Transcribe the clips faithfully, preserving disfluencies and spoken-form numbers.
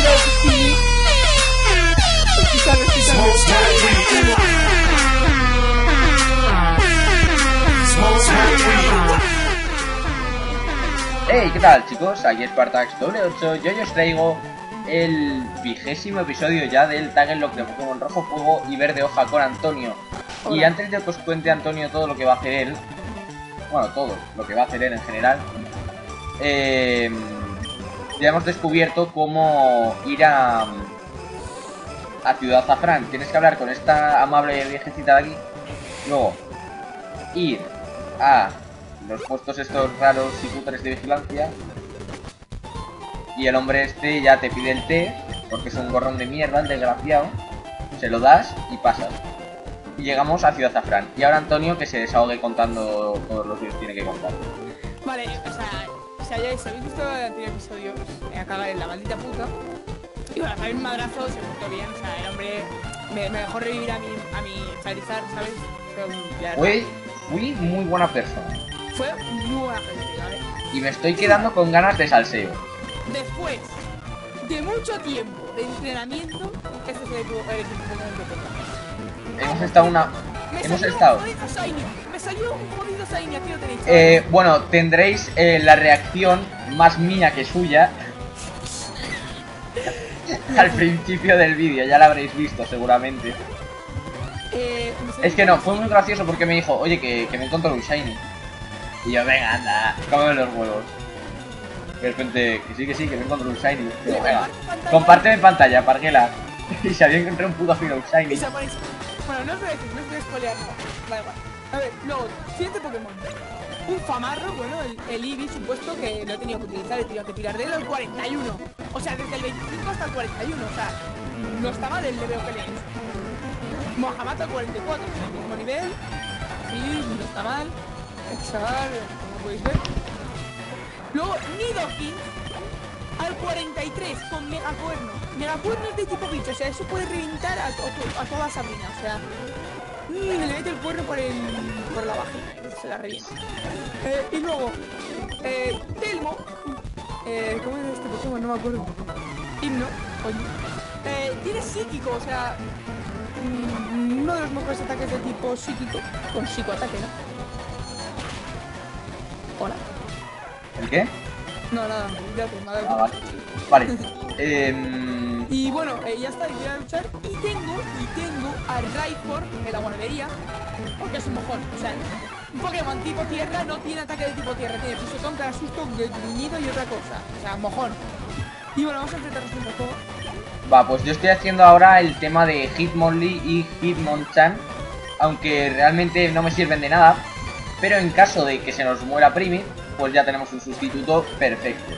sí. Escuchadlo, escuchadlo. Hey, ¿qué tal, chicos? Aquí Spartax doble ocho. Yo os traigo el vigésimo episodio ya del Tag en Lock de Pokémon Rojo Fuego y Verde Hoja con Antonio. Hola. Y antes de que os cuente Antonio todo lo que va a hacer él, bueno, todo lo que va a hacer él en general, eh, ya hemos descubierto cómo ir a, a Ciudad Azafrán. Tienes que hablar con esta amable viejecita de aquí, luego ir a los puestos estos raros y cutres de vigilancia, y el hombre este ya te pide el té, porque es un gorrón de mierda, el desgraciado. Se lo das y pasas. Y llegamos a Ciudad Azafrán. Y ahora Antonio que se desahogue contando todos los que os tiene que contar. Vale, o sea, o sea, ya habéis visto el anterior episodio, me a cagar en la maldita puta. Y bueno, para un madrazo se portó bien, o sea, el hombre me, me dejó revivir a mi, a mi Charizard, ¿sabes? Fui, fui muy buena persona. Fue muy buena gente, ¿vale? Y me estoy quedando con ganas de salseo. Después de mucho tiempo de entrenamiento, este es el equipo el equipo que toca. Hemos estado una... Me Hemos salió estado... un jodido Shiny. Me salió un jodido Shiny, aquí lo tenéis. Eh, bueno, tendréis eh, la reacción más mía que suya al principio del vídeo, ya la habréis visto seguramente. Eh, es que no, fue muy gracioso porque me dijo, oye, que, que me encontró un Shiny. Y yo, venga, anda, cómeme los huevos. De repente, que sí, que sí, que me encontré un Shiny. Digo, venga, compárteme pantalla, parguela. Y se había encontrado un puto fino Shiny. Bueno, no os voy a decir, no os voy a spoilear nada. Da igual. A ver, luego, siguiente Pokémon. Un Famarro, bueno, el, el Eevee supuesto que lo he tenido que utilizar, he tenido que tirar de él al cuarenta y uno. O sea, desde el veinticinco hasta el cuarenta y uno, o sea, no está mal el leveo que le hice. Mohamed al cuarenta y cuatro, el mismo nivel. Sí, no está mal. El chaval, como podéis ver. Luego, Nidoking al cuarenta y tres con Megacuerno. Megacuerno es de tipo bicho, o sea, eso puede reventar a, to a toda Sabrina, o sea, mmm, le mete el cuerno por, el, por la vagina y se la revienta. Eh, y luego, eh, Telmo, eh, ¿cómo es este Pokémon? No me acuerdo. Himno, coño. Eh, tiene psíquico, o sea, mmm, uno de los mejores ataques de tipo psíquico, con psicoataque, ¿no? Hola. ¿El qué? No, nada, ya te me ha dado ah, vale. Vale. eh... Y bueno, eh, ya está, voy a luchar. Y tengo, y tengo a Rhyhorn en la guardería, porque es un mojón. O sea, un Pokémon tipo tierra no tiene ataque de tipo tierra, tiene pisotón, cara susto, gruñido y otra cosa. O sea, mojón. Y bueno, vamos a enfrentarnos un poco. Va, pues yo estoy haciendo ahora el tema de Hitmonlee y Hitmonchan, aunque realmente no me sirven de nada. Pero en caso de que se nos muera Primi, pues ya tenemos un sustituto perfecto.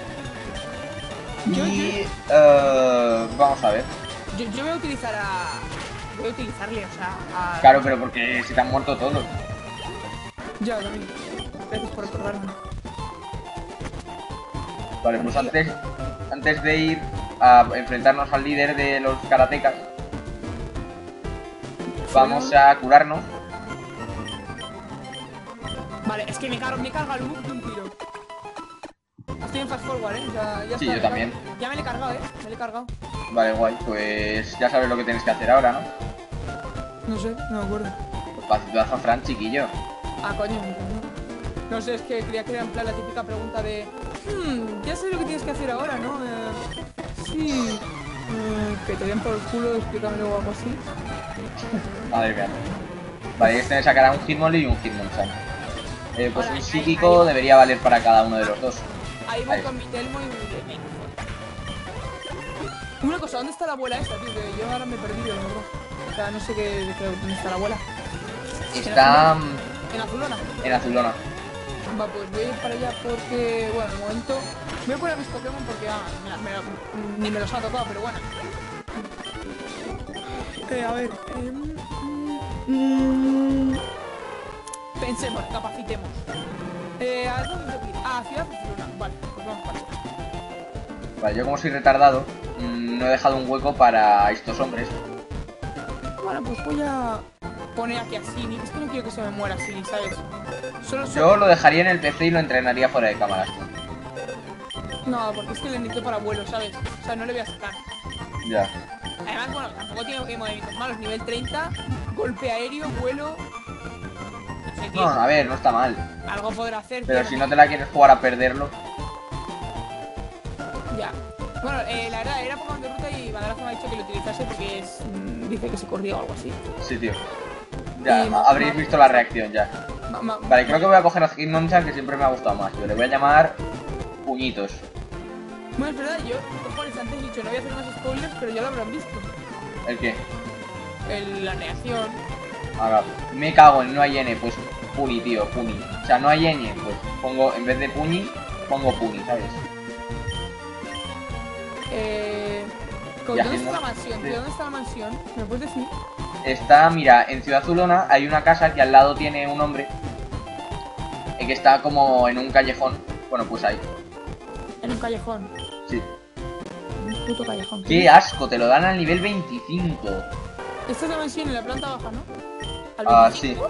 Yo, y yo, uh, vamos a ver. Yo, yo voy a utilizar a... Voy a utilizarle, o sea, a... Claro, pero porque se te han muerto todos. Ya, también. Gracias por recordarme. Vale, pues antes, antes de ir a enfrentarnos al líder de los karatecas, vamos a curarnos. Vale, es que me, car me carga el look de un tiro. Estoy en fast forward, eh. Ya, ya sí, está, yo también. Cargado. Ya me lo he cargado, eh. Me lo he cargado. Vale, guay. Pues ya sabes lo que tienes que hacer ahora, ¿no? No sé, no me acuerdo. Pues para Ciudad Azafrán, chiquillo. Ah, coño. No, no sé, es que creía que era en plan la típica pregunta de... Hmm, ya sé lo que tienes que hacer ahora, ¿no? Eh, sí. Eh, que te den por el culo, explícamelo o algo así. Madre mía. Vale, este me sacará un Hitmonlee y un Hitmonchan. Eh, pues Ahora, un psíquico ahí, ahí debería valer para cada uno de los dos. Ahí voy ahí. Con mi Telmo y mi Telmo. Una cosa, ¿dónde está la abuela esta, tío? Que yo ahora me he perdido, la verdad. O sea, no sé qué, qué, dónde está la abuela. Está... ¿En Azulona? En Azulona. Va, pues voy a ir para allá porque, bueno, de momento... Voy a poner a mis Pokémon porque, ah, mira, me, ni me los ha tocado, pero bueno. Eh, a ver... Eh, mm, pensemos, capacitemos. Eh, ¿a dónde tengo que ir? Ah, Ciudad Azulona. Vale, pues vamos para allá. Vale, yo como soy retardado, mmm, no he dejado un hueco para estos hombres. Bueno, pues voy a poner aquí a Sini. Es que no quiero que se me muera Sini, ¿sabes? Solo, solo... Yo lo dejaría en el P C y lo entrenaría fuera de cámaras. No, porque es que le necesito para vuelo, ¿sabes? O sea, no le voy a sacar. Ya. Además, bueno, tampoco tiene movimientos malos. Nivel treinta, golpe aéreo, vuelo. No sé, tío. No, a ver, no está mal. Algo podrá hacer, Pero tío. si no te la quieres jugar a perderlo. Ya. Bueno, eh, la verdad, era Pokémon de ruta y Madrazo me ha dicho que lo utilizase porque es, mm, dice que se corría o algo así. Sí, tío. Ya, Y- habréis visto la reacción ya. Ma- ma- Vale, creo que voy a coger a Hitmonchan, que siempre me ha gustado más. Yo le voy a llamar Puñitos. Bueno, es verdad, yo, cojones, antes he dicho, no voy a hacer más spoilers, pero ya lo habrán visto. ¿El qué? El, la reacción. Ahora, me cago en no hay N, pues Puni, tío, Puni. O sea, no hay N, pues pongo, en vez de Puni, pongo Puni, ¿sabes? Eh, ¿con- Ya, ¿Dónde sí, está no- la mansión? sí. ¿De dónde está la mansión? ¿Me puedes decir? Está, mira, en Ciudad Zulona hay una casa que al lado tiene un hombre eh, que está como en un callejón. Bueno, pues ahí. En un callejón. Sí. Un puto callejón. Qué asco, te lo dan al nivel veinticinco. Esta es la mansión en la planta baja, ¿no? ¿Al Ah, veinticinco?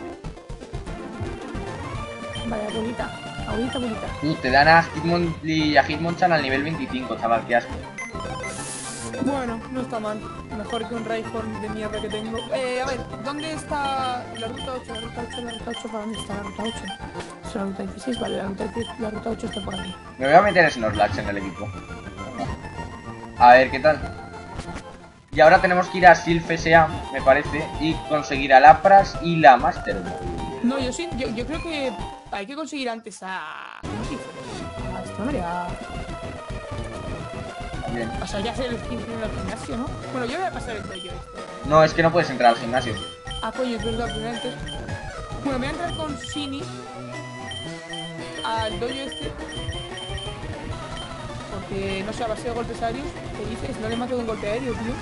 Vale, abuelita. Abuelita, abuelita. Tú, te dan a Hitmon y a Hitmonchan al nivel veinticinco, chaval, qué asco. Bueno, no está mal. Mejor que un Rhyhorn de mierda que tengo. Eh, a ver, ¿dónde está la ruta ocho? La ruta ocho, la ruta ocho, ¿para dónde está la ruta ocho? Es la ruta dieciséis, vale, la ruta, la ruta ocho está por aquí. Me voy a meter Snorlax en el equipo. A ver, ¿qué tal? Y ahora tenemos que ir a Silph S A, me parece, y conseguir a Lapras y la Master Ball. No, yo sí, yo, yo creo que hay que conseguir antes a... ¿Cómo se dice? A este hombre, a... Bien. O sea, ya hacer el gim- en el gimnasio, ¿no? Bueno, yo voy a pasar el dojo este. No, es que no puedes entrar al gimnasio. Ah, coño, es verdad, primero antes. Bueno, voy a entrar con Shini al dojo este. Porque, no sé, a base de golpes aéreos, ¿qué dices? No le mato de un golpe aéreo, tío.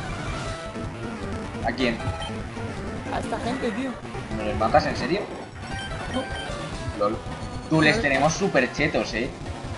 ¿A quién? A esta gente, tío. ¿Me los matas en serio? No. Lol. Tú, les tenemos super chetos, eh.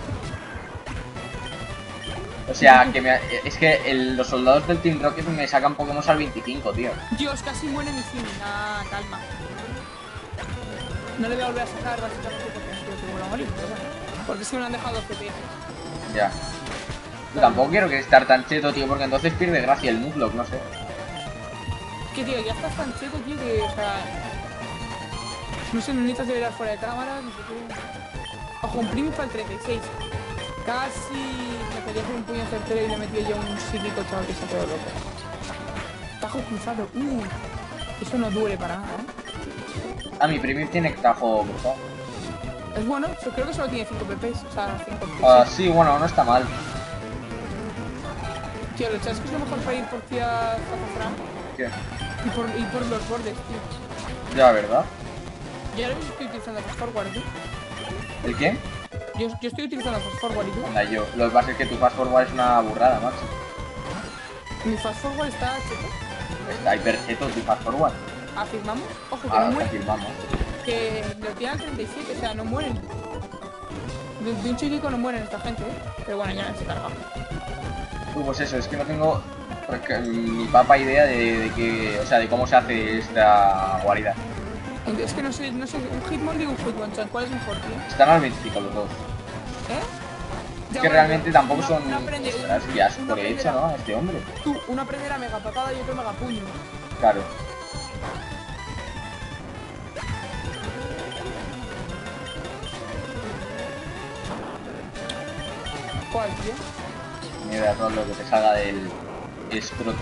O sea, que me, es que el- los soldados del Team Rocket me sacan Pokémon al veinticinco, tío. Dios, casi muere mi Shini. Ah, calma. No le voy a volver a sacar básicamente porque creo que vuelvo a morir, pero bueno. Porque es que me lo han dejado dos P P. Ya. Yo tampoco quiero que estar tan cheto, tío, porque entonces pierde gracia el Nuzlocke, no sé. Que tío, ya estás tan cheto, tío, que, o sea... No sé, no necesitas de velar fuera de cámara, no sé qué. Ojo, un Primifa al treinta y seis. Casi me quería hacer un puño certero y le metí yo un psíquico, chaval, que se ha quedado loco. Tajo cruzado, uh. Eso no duele para nada, ¿eh? A mi Primir tiene tajo cruzado. Es bueno, yo creo que solo tiene cinco P Ps, o sea, cinco P Ps. Ah, sí, bueno, no está mal. Tío, lo sabes que es lo mejor para ir por Cia Zafafran ¿Qué? y por, y por los bordes, tío. Ya, ¿verdad? Yo ahora mismo estoy utilizando Fast Forward, tío. ¿El qué? Yo, yo estoy utilizando Fast Forward y tú. Anda, yo. Lo que pasa es que tu Fast Forward es una burrada, macho. Mi Fast Forward está cheto. Está hiper cheto tu Fast Forward. Afirmamos, ojo, que Ahora no lo mueren. confirmamos. Que lo tienen al treinta y siete, o sea, no mueren. De, de un chiquico no mueren esta gente, ¿eh? Pero bueno, ya no se carga. Uh, pues eso, es que no tengo porque, ni papa idea de, de que, o sea, de cómo se hace esta guarida. Es que no sé, no sé, un Hitmon digo un Hitmonchan, ¿cuál es mejor, tío? Están al veinticinco los dos. ¿Eh? Es Ya, que bueno, realmente tampoco uno- son... uno aprende- Ostras, qué asco uno le he aprenderá- hecho, ¿no? A este hombre. Tú, uno aprenderá mega patada y otro mega puño. Claro. ¿Cuál, tío? Mira todo lo que te salga del escroto.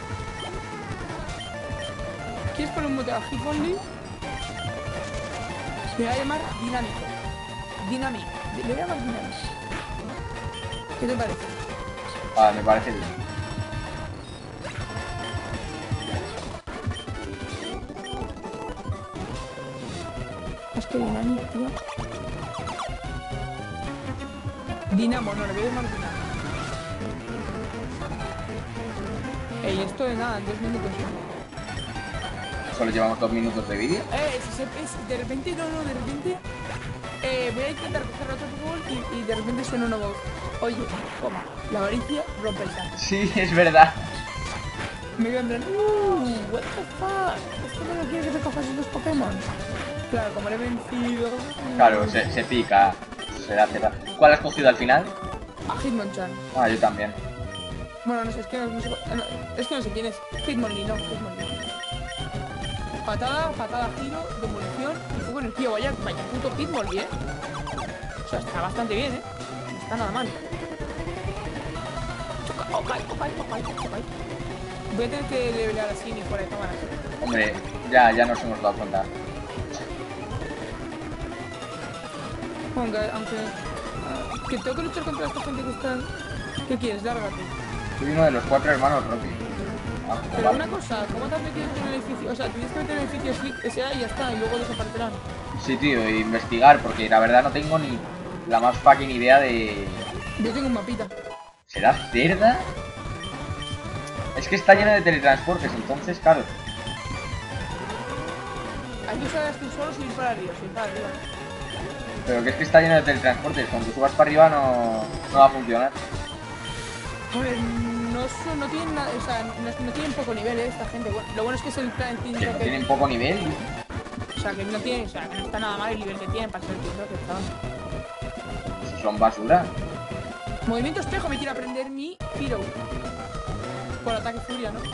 ¿Quieres poner un mote a Hitmonlee? Le voy a llamar Dinámico. Dynamic. Le voy a llamar Dynamic. ¿Qué te parece? Ah, me parece bien. Es que Dynamic, tío. Dinamo, no, le voy a llamar Dinamo. Ey, esto de nada, en dos minutos. Solo llevamos dos minutos de vídeo. Eh, si se, es- de repente, no, no, de repente. Eh, voy a intentar coger otro Pokéball y, y de repente suena una voz. Oye, coma, la avaricia rompe el saco. Sí, es verdad. Me voy a entrar. Uh, what the fuck. Esto no lo quiere que te cojas esos Pokémon. Claro, como le he vencido. Claro, se, se pica. Será, será. ¿Cuál has cogido al final? A Hitmonchan. Ah, yo también. Bueno, no sé, es que no, no sé, no, es que no sé quién es. Hitmonlee, no, Hitmonlee. Patada, patada, giro, demolición y fuego energía. Vaya, vaya puto Hitmonlee, ¿eh? O sea, está bastante bien, ¿eh? No está nada mal. Choca, ok, ok, ok, ok. Voy a tener que levelear así ni fuera de cámara. Hombre, ya, ya nos hemos dado cuenta. Aunque, aunque uh, que tengo que luchar contra esta gente que está... ¿Qué quieres? Lárgate. Soy uno de los cuatro hermanos Rocky. Ah, Pero vale. una cosa, ¿cómo te has metido en el edificio? O sea, tienes que meter en el edificio Slick S A y ya está, y luego desaparecerán. Sí, tío, e investigar, porque la verdad no tengo ni la más fucking idea de... Yo tengo un mapita. ¿Será cerda? Es que está lleno de teletransportes, entonces, claro. Hay que usar el ascensor o subir para arriba, subir para arriba. Pero que es que está lleno de teletransportes, cuando subas para arriba no, no va a funcionar. A ver, no, son, no tienen nada, o sea, no, no tienen poco nivel, ¿eh? Esta gente. Bueno, lo bueno es que es el Planet Team Que no Rocket. tienen poco nivel. O sea, que no tienen, o sea, que no está nada mal el nivel que tienen para ser el Team Rocket, ¿sabes? Son basura. Movimiento espejo, me quiere aprender mi Hero. Por ataque furia, ¿no?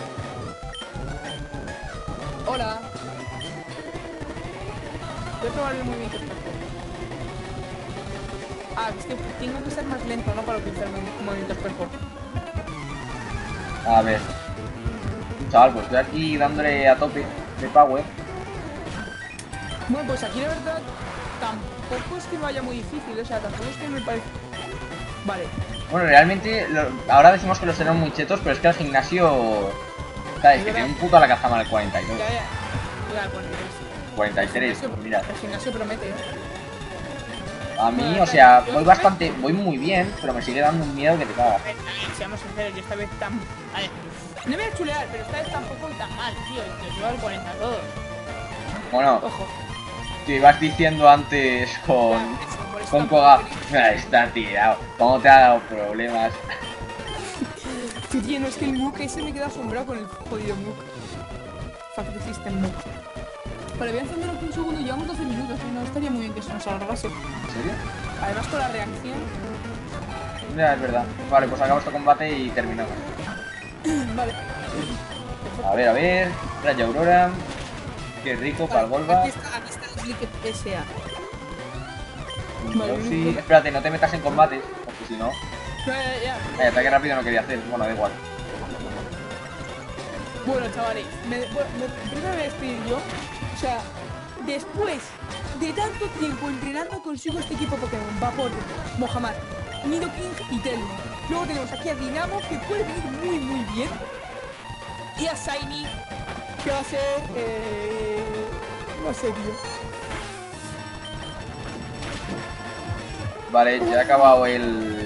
Hola. Voy a probar el movimiento espejo. Ah, es que tengo que ser más lento, ¿no? Para utilizar el movimiento espejo. A ver. Chaval, pues estoy aquí dándole a tope de power. Bueno, pues aquí la verdad tampoco es que me vaya muy difícil, o sea, tampoco es que me parece... Vale. Bueno, realmente, lo, ahora decimos que los tenemos muy chetos, pero es que al gimnasio... ¿Sabes? Que tiene un puto a la cazama el cuarenta y dos. Ya, ya. Ya, el cuarenta y tres. cuarenta y tres, El pues mira. El gimnasio promete, ¿eh? A mí, Bueno, o sea, yo voy esta bastante, voy muy bien, pero me sigue dando un miedo que te cagas. A ver, a ver, seamos sinceros, yo esta vez tan... A ver, no me voy a chulear, pero esta vez tampoco voy tan mal, tío. Yo llevo al cuarenta todos. Bueno, Ojo. te ibas diciendo antes con... Ya, eso, por eso Con tampoco Koga... quería- Ah, está tirado. ¿Cómo te ha dado problemas? Tío, no, es que el Mook ese me queda asombrado con el jodido Mook. Fact System Mook. Vale, voy a encender aquí un segundo, llevamos doce minutos, y no estaría muy bien que se nos alargase. ¿En serio? Además con la reacción... Ya, es verdad. Vale, pues acabamos este combate y terminamos. Vale. A ver, a ver... Raya Aurora... Qué rico para el Golba. Aquí está, aquí está el Slick S A. Vale, Sí, no- espérate, no te metas en combates, porque si no... Ya, ya, ya. Vaya, ataque rápido no quería hacer. Bueno, da igual. Bueno, chavales, me, bueno, me, primero voy a despedir yo. O sea, después de tanto tiempo entrenando consigo este equipo Pokémon, Vaporeon, Mohamed, Nidoking y Telmo. Luego tenemos aquí a Dinamo, que puede venir muy muy bien. Y a Shiny, que va a ser... Eh, no sé, tío. Vale, ya he acabado el...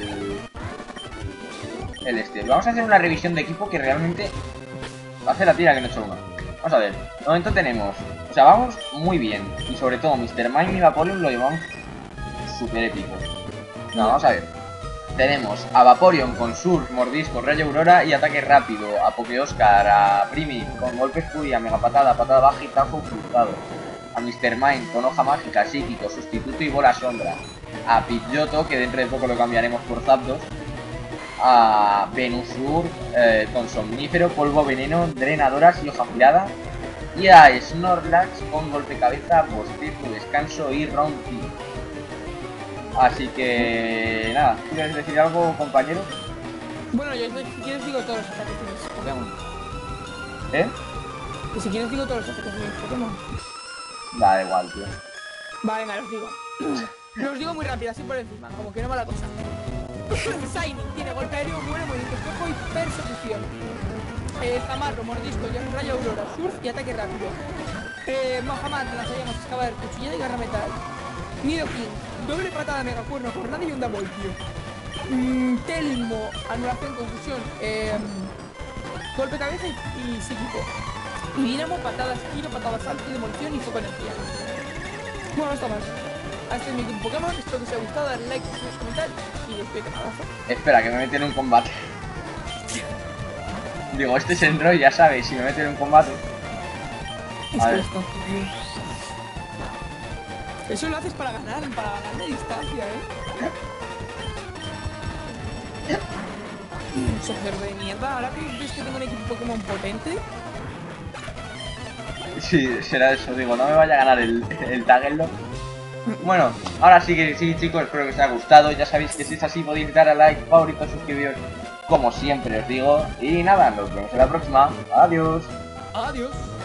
El este. Vamos a hacer una revisión de equipo que realmente... Hace la tira que no he hecho uno. Vamos a ver. De momento tenemos... O sea, vamos muy bien. Y sobre todo, mister Mime y Vaporeon lo llevamos súper épico. No, vamos a ver. Tenemos a Vaporeon con Surf, Mordisco, Rayo Aurora y ataque rápido. A Pokeoscar, a Primi con golpes furia, mega patada, patada baja y tajo cruzado. A mister Mime con hoja mágica, psíquico, sustituto y bola sombra. A Pidgeotto, que dentro de poco lo cambiaremos por Zapdos. A Venusur eh, con somnífero, polvo, veneno, drenadoras y hoja afilada. Y a Snorlax con golpe cabeza, bostezo, descanso y Ronti. Así que nada, ¿quieres decir algo, compañero? Bueno, yo si quieres digo todos los ataques de mis Pokémon. ¿Eh? Y si quieres digo todos los ataques de mis Pokémon. Da igual, tío. Vale, venga, los digo. Los digo muy rápido, así por encima, como que no va la cosa. Shiny tiene golpe aéreo, muere, movimiento espejo y persecución. Eh, Zamarro, mordisco, rayo aurora, surf y ataque rápido. Eh, Mohamed, lanzallamas, excavar, cuchillada y garra metal. Nidoking, doble patada, mega cuerno, jornada y onda boy, tío. Mm, Telmo, anulación, confusión, eh, golpe cabeza y, y psíquico. Y Dinamo, patadas, giro, patada salto, demolición y foco energía. Bueno, no está mal. Este es mi Pokémon, espero que os haya gustado, darle like, comentar y después que nada. Espera, que me meten en un combate. Digo, este es Android, ya sabes, si me meten en un combate. Es A que ver. esto. Eso lo haces para ganar, para ganar de distancia, ¿eh? Un software de mierda. Ahora que ves que tengo un equipo Pokémon potente. Sí, será eso, digo, no me vaya a ganar el, el Tagellock. Bueno, ahora sí que sí, chicos, espero que os haya gustado. Ya sabéis que si es así podéis dar a like, favorito, suscribiros, como siempre os digo. Y nada, nos vemos en la próxima. Adiós. Adiós.